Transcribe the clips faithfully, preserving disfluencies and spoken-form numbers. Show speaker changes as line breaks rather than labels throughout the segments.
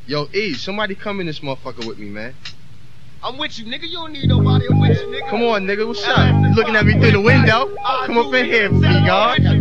Yo, E, somebody come in this motherfucker with me, man.
I'm with you, nigga. You don't need nobody. I'm with you, nigga.
Come on, nigga. What's up? You looking at me through the window? Come up in here with me, y'all. Yo,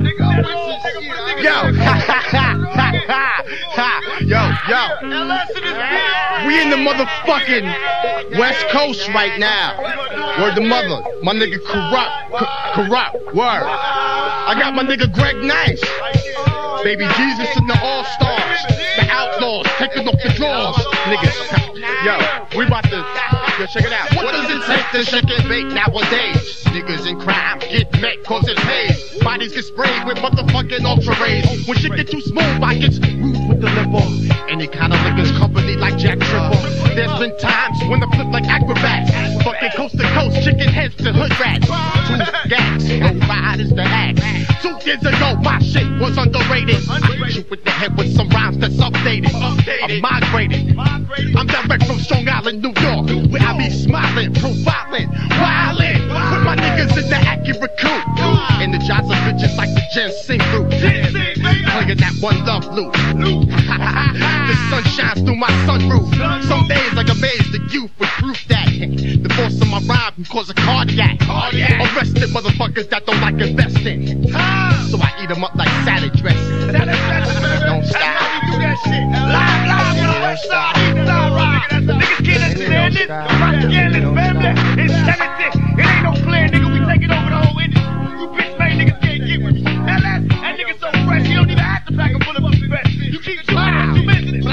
yo, yo. We in the motherfucking West Coast right now. Word the mother. My nigga Corrupt. Corrupt. Word. I got my nigga Greg Nice. Baby Jesus and the All-Stars. The Outlaws. Taking off the drawers. Niggas. Yo, we about to... Yo, check it out. What does it take to shake and bake nowadays? Niggas in crime get met cause it pays. Bodies get sprayed with motherfucking ultra rays. When shit get too smooth, I get rude with the lip on. Any kind of liquor's company like Jack Triple. There's been times when I flip like acrobats. Fucking coast to coast, chicken heads to hood rats. Two gas, no ride is the axe. Two years ago, my shit was underrated. I hit you with the head with some rhymes that's updated. I'm migrated. I'm direct from Strong Island, New York, where I be smiling, profiling, wildin'. Put my niggas in the accurate coupe. Energize a bitches like the ginseng root. Playing that one love loop. The sun shines through my sunroof. Some days I amaze the youth with proof that the force of my rhyme can cause a cardiac. Arrested motherfuckers that don't like investing. So I eat them up like salad dressing. Don't stop. Live, live, don't stop. Niggas can't understand this. Propaganda, family, insanity. It ain't no plan, nigga. We taking over the whole industry. You bitch made niggas can't get with me. That last, that nigga so fresh, he don't even have to pack a bullet up his vest. You keep trying, you missing it.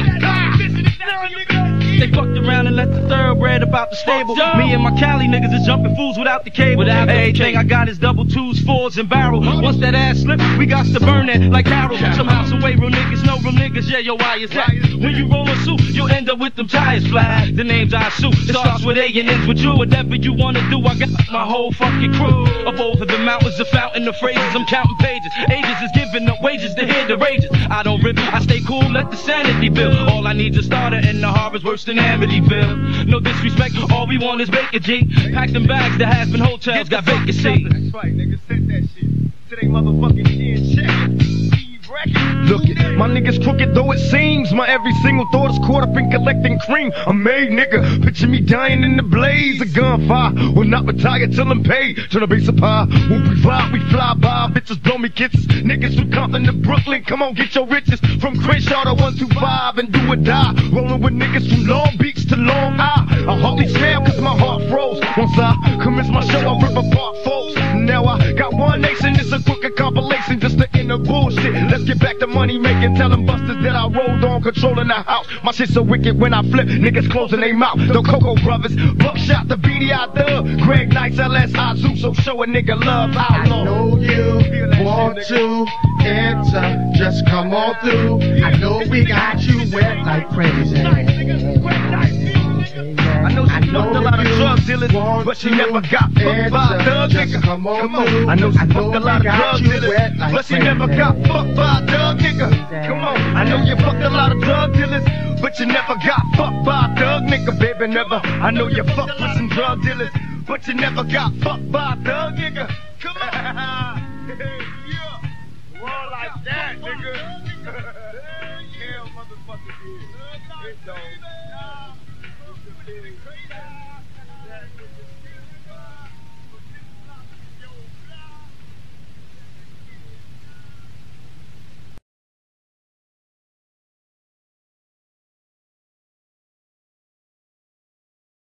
They fucked around and let the thoroughbred about the stable. Me and my Cali niggas is jumping fools without the cable. Without Everything I got is double twos, fours, and barrel. Once that ass slip, we got to burn it like Carol. Somehow, some way, real niggas know real niggas. Yeah, yo, why is that? When you roll a suit, you'll end up with them tires flat. The names I sue, it starts with A and ends with you. Whatever you wanna do, I got my whole fucking crew. Up over the mountains, a fountain of phrases. I'm counting pages. Ages is giving up wages to hear the rages. I don't rip, I stay cool, let the sanity build. All I need's a starter, and the harbor's worse than Amityville. No disrespect, all we want is bacon, G. Pack them bags, the has-been hotels got vacancy.
That's right, nigga, send that shit to they motherfucking chin check.
Look it, my niggas crooked though it seems. My every single thought is caught up in collecting cream. I'm made, nigga. Picture me dying in the blaze of gunfire. Will not retire till I'm paid. Turn the base of pie. When we vibe, we fly by. Bitches blow me kisses. Niggas from Compton to Brooklyn. Come on, get your riches. From Crenshaw to one two five and do or die. Rolling with niggas from Long Beach to Long Island. I hardly smell cause my heart froze. Once I commence my show, I rip apart foes. Now I got one nation. It's a crooked compilation just to end the bullshit. Let's get back to money making. Tell them busters that I rolled on, controlling the house. My shit so wicked when I flip, niggas closing their mouth. The Coco Brothers, Buckshot, the B D I Dub, Greg Nice, L S I Zoo. So show a nigga love. How long?
I know you want to enter, just come on through. I know we got you wet like crazy.
I know she fucked a lot of drug dealers, but she never got fucked by a thug nigga. Come on, I know she fucked a lot of drug dealers, but she never got fucked by a thug nigga. Come on, I know you fucked a lot of drug dealers, but you never got fucked by a thug nigga, baby, never. I know you fucked with some drug dealers, but you never got fucked by a thug nigga. Come on, yeah, more like that, nigga. Yeah, motherfucker, dude. It don't.